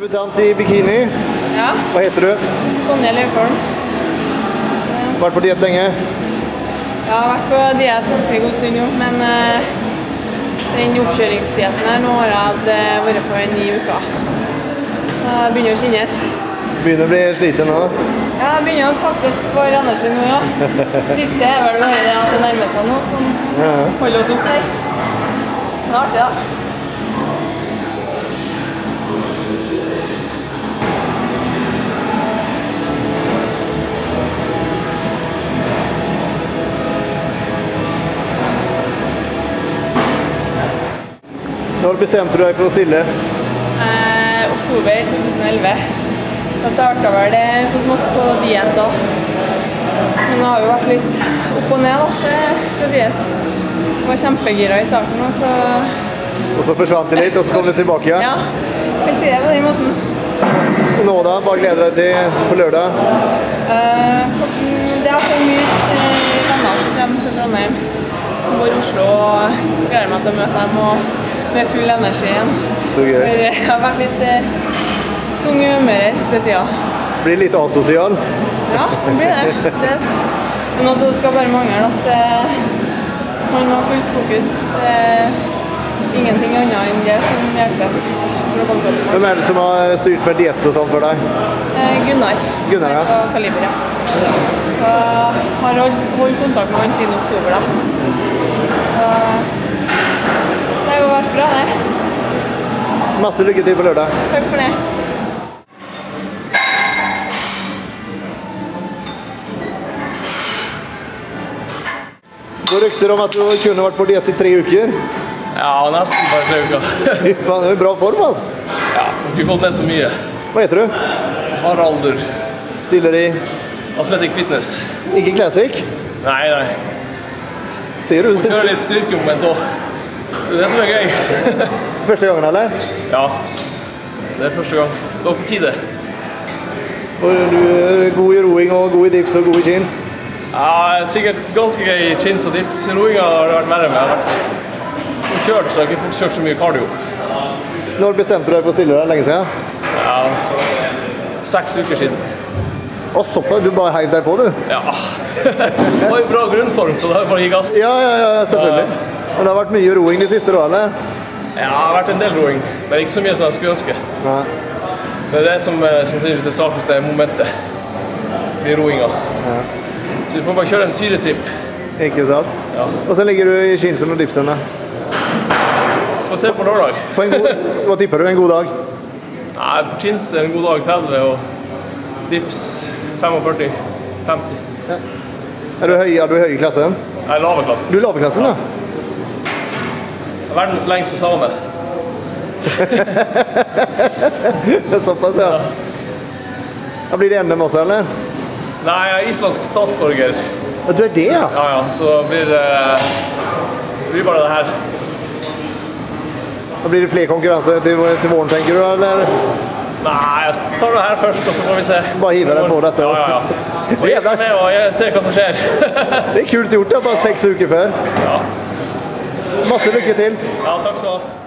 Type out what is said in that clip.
Debutant i bikini. Ja. Hva heter du? Sonja Løvholm. Vært på diet lenge? Jeg har vært på diet ganske god stund jo, men den oppkjøringsdieten her, nå har jeg vært på i 9 uker. Så jeg begynner å kjennes. Begynner å bli sliten nå? Ja, jeg begynner å tappes for energi nå, ja. Siste er vel bare det at det nærmer seg noe som holder oss opp der. Det er artig da. Når bestemte du deg for å stille? Oktober 2011. Så jeg startet vel det så smått på diet da. Men det har jo vært litt opp og ned da, det skal sies. Jeg var kjempegira i starten nå, så... Og så forsvant det litt, og så kom det tilbake igjen? Ja, jeg sier det på den måten. Og nå da, hva gleder deg til på lørdag? Det er for mye venner som kommer til Trondheim, som bor i Oslo, og gleder meg til å møte dem og med full energi igjen. Så gøy. For jeg har vært litt tung i humøret siste tida. Blir litt asosial? Ja, det blir det. Men også skal bare mangle at man har fullt fokus. Det er ingenting annet enn det som hjelper for å komme seg til mål. Hvem er det som har styrt med diett og sånn for deg? Gunnar. Gunnar, ja. På Kaliber, ja. Jeg har holdt kontakt med han siden oktober da. Så det har jo vært bra, det. Masse lykke til på lørdag. Takk for det. Det rykter om at du kunne vært på diett i 3 uker. Ja, nesten bare 3 uker. Det er i bra form, altså. Ja, ikke gått ned så mye. Hva heter du? Haraldur. Stiller i Athletic Fitness. ikke Classic? Nei. Ser du? Vi kjører litt styrkemoment også. Det er det som er gøy. Første gangen, eller? Ja, det er første gang. Det var på tide. Og du er god i roing og god i dips og god i chins? Ja, sikkert ganske gøy i chins og dips. Roinga har det vært mer med. Jeg har vært kjørt, så jeg har ikke fått kjørt så mye cardio. Når bestemte du deg for å stille deg? Lenge siden? Ja, 6 uker siden. Å, såpass, du bare heiv deg på, du? Ja. Det var jo bra grunnform, så det har bare gitt gass. Ja, selvfølgelig. Men det har vært mye roing de siste da, eller? Ja, det har vært en del roing, men ikke så mye som jeg skulle ønske. Nei. Det er det som sannsynligvis det svakeste momentet i roinga. Ja. Så du får bare kjøre en syretripp. Ikke sant? Ja. Og så ligger du i chinsen og dipsen da? Får se på lørdag. Hva tipper du? En god dag? Nei, på chins er en god dag 30 og dips 45-50. Ja. Er du høy i klassen? Jeg er lave klassen. Du er lave klassen, da? Verdens lengste same. Det er såpass, ja. Da blir det NM også, eller? Nei, jeg er islandsk statsborger. Ja, du er det, ja? Ja, så blir det bare det her. Da blir det flere konkurranser til våren, tenker du, eller? Nei, jeg tar det her først, og så får vi se. Bare hiver deg på dette. Ja. Og jeg skal med og jeg ser hva som skjer. Det er kult gjort, da, bare 6 uker før. Ja. Masse lykke til. Ja, takk skal du ha.